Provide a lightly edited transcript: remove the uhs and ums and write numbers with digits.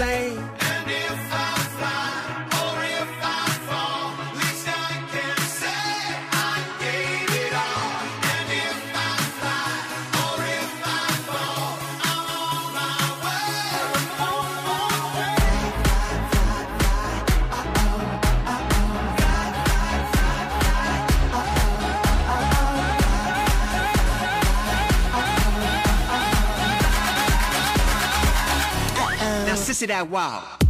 plane. And if I fly or if I fall, at least I can say I gave it all. And if I fly or if I fall, I'm on my way. Now, sissy that wow.